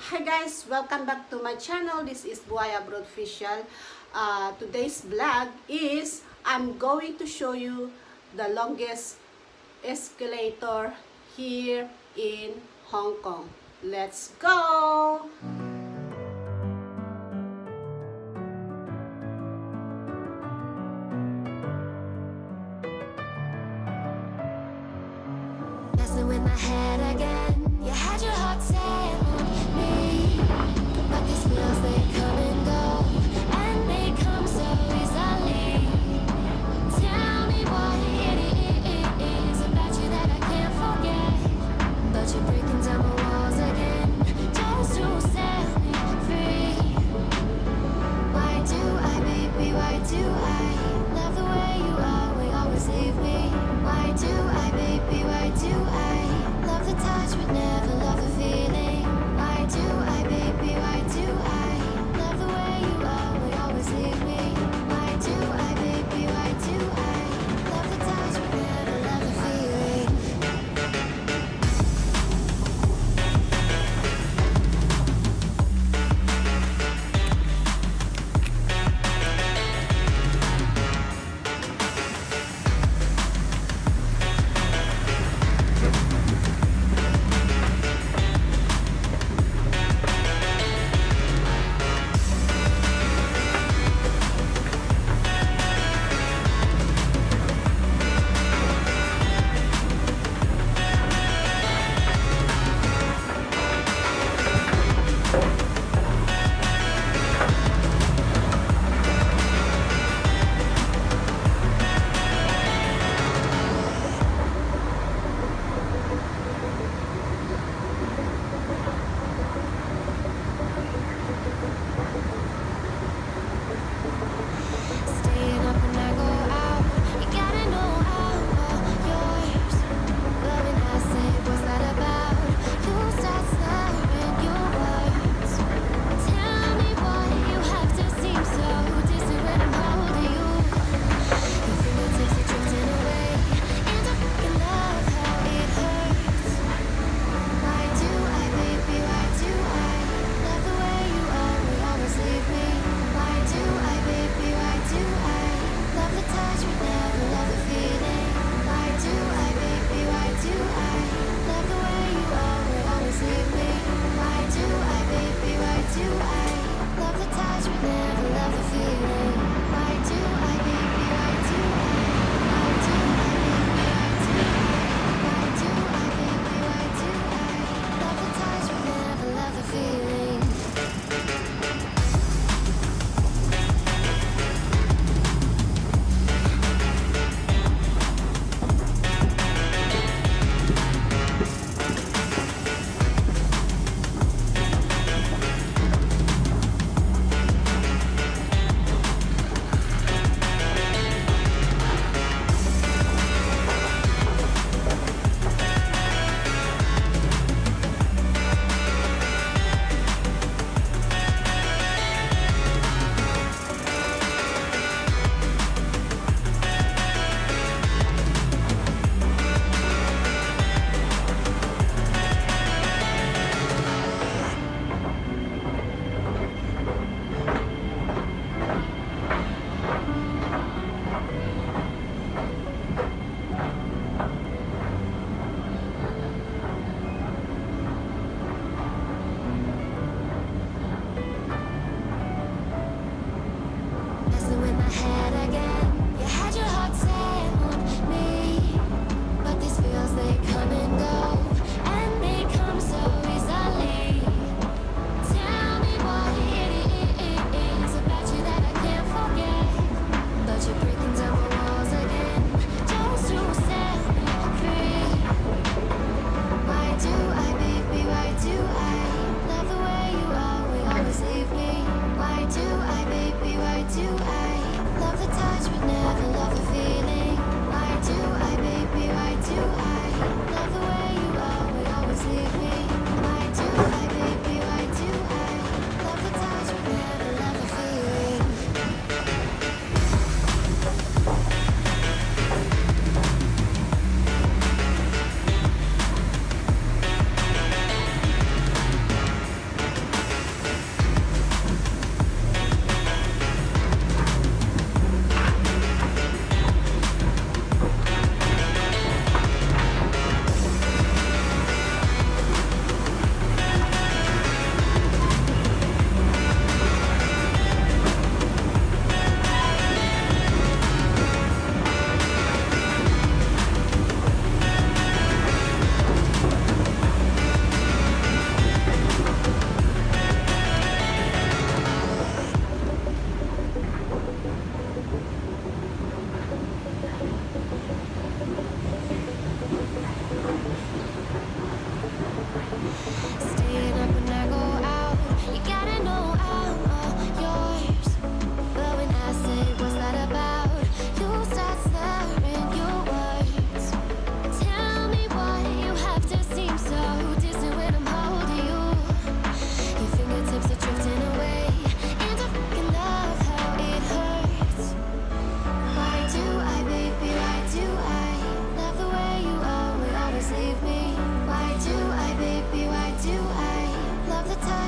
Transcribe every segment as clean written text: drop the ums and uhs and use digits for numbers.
Hi guys, welcome back to my channel. This is Buhay Abroad Official. Today's vlog is I'm going to show you the longest escalator here in Hong Kong. Let's go! Messing with my head again. You had your heart set on me, but these feels, they come and go, and they come so easily. Tell me what it is about you that I can't forget, but you're breaking down my walls again, just to say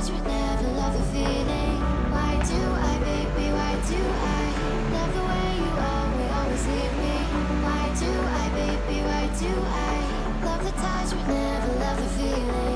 touch but never love the feeling. Why do I, baby, why do I love the way you always leave me? Why do I, baby, why do I love the touch but never love the feeling?